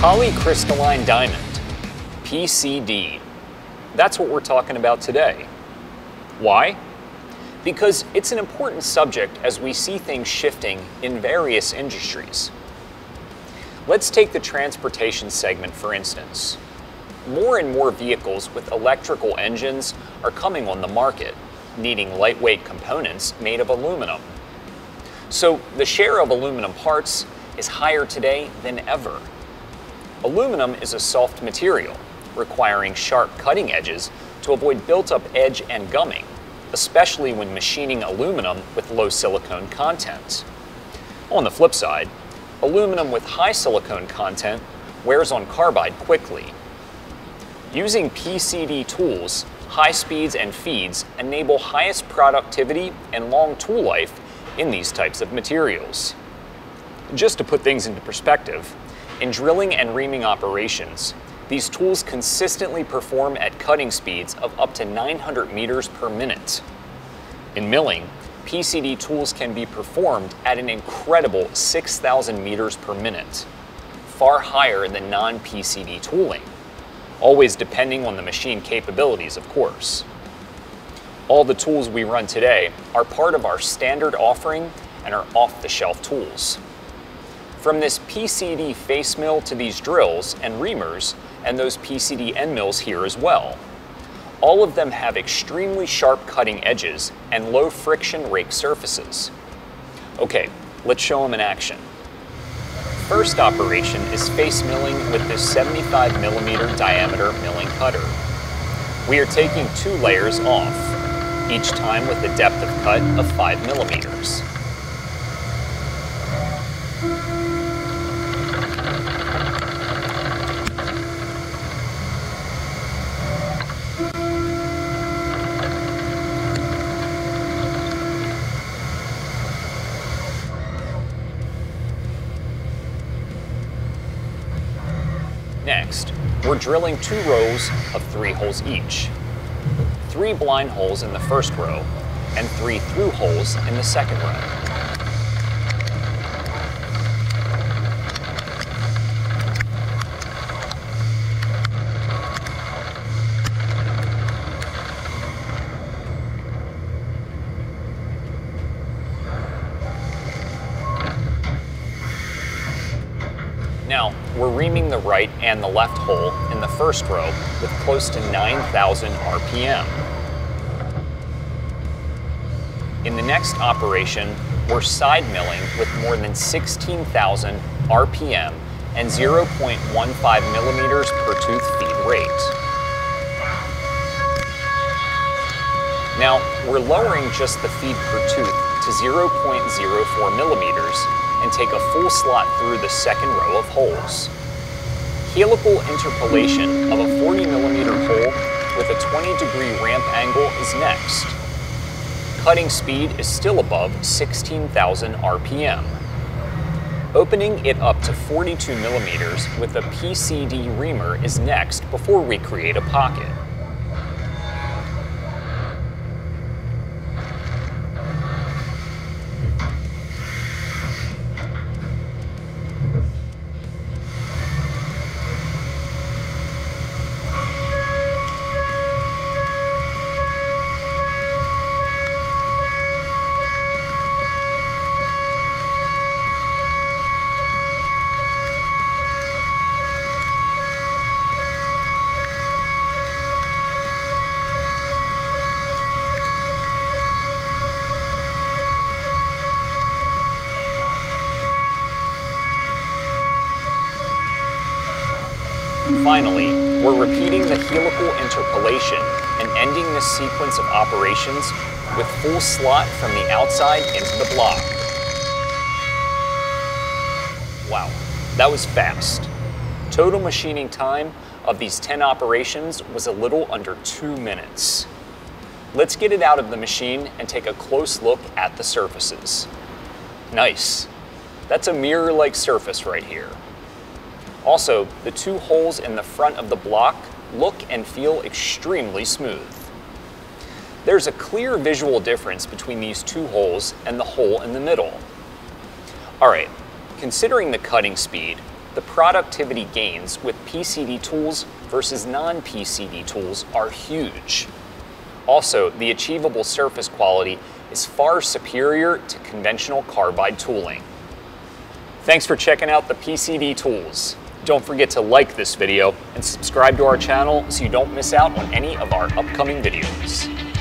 Polycrystalline diamond, PCD. That's what we're talking about today. Why? Because it's an important subject as we see things shifting in various industries. Let's take the transportation segment for instance. More and more vehicles with electrical engines are coming on the market, needing lightweight components made of aluminum. So the share of aluminum parts is higher today than ever. Aluminum is a soft material, requiring sharp cutting edges to avoid built-up edge and gumming, especially when machining aluminum with low silicone content. On the flip side, aluminum with high silicone content wears on carbide quickly. Using PCD tools, high speeds and feeds enable highest productivity and long tool life in these types of materials. Just to put things into perspective, in drilling and reaming operations, these tools consistently perform at cutting speeds of up to 900 meters per minute. In milling, PCD tools can be performed at an incredible 6,000 meters per minute, far higher than non-PCD tooling, always depending on the machine capabilities, of course. All the tools we run today are part of our standard offering and are off-the-shelf tools. From this PCD face mill to these drills and reamers and those PCD end mills here as well. All of them have extremely sharp cutting edges and low friction rake surfaces. Okay, let's show them in action. First operation is face milling with this 75 millimeter diameter milling cutter. We are taking 2 layers off, each time with a depth of cut of 5 millimeters. Next, we're drilling 2 rows of 3 holes each. 3 blind holes in the first row and 3 through holes in the second row. Now, we're reaming the right and the left hole in the first row with close to 9,000 RPM. In the next operation, we're side milling with more than 16,000 RPM and 0.15 millimeters per tooth feed rate. Now, we're lowering just the feed per tooth to 0.04 millimeters and take a full slot through the second row of holes. Helical interpolation of a 40 millimeter hole with a 20-degree ramp angle is next. Cutting speed is still above 16,000 RPM. Opening it up to 42 millimeters with a PCD reamer is next before we create a pocket. Finally, we're repeating the helical interpolation and ending this sequence of operations with full slot from the outside into the block. Wow, that was fast. Total machining time of these 10 operations was a little under 2 minutes. Let's get it out of the machine and take a close look at the surfaces. Nice. That's a mirror-like surface right here. Also, the 2 holes in the front of the block look and feel extremely smooth. There's a clear visual difference between these 2 holes and the hole in the middle. All right, considering the cutting speed, the productivity gains with PCD tools versus non-PCD tools are huge. Also, the achievable surface quality is far superior to conventional carbide tooling. Thanks for checking out the PCD tools. Don't forget to like this video and subscribe to our channel so you don't miss out on any of our upcoming videos.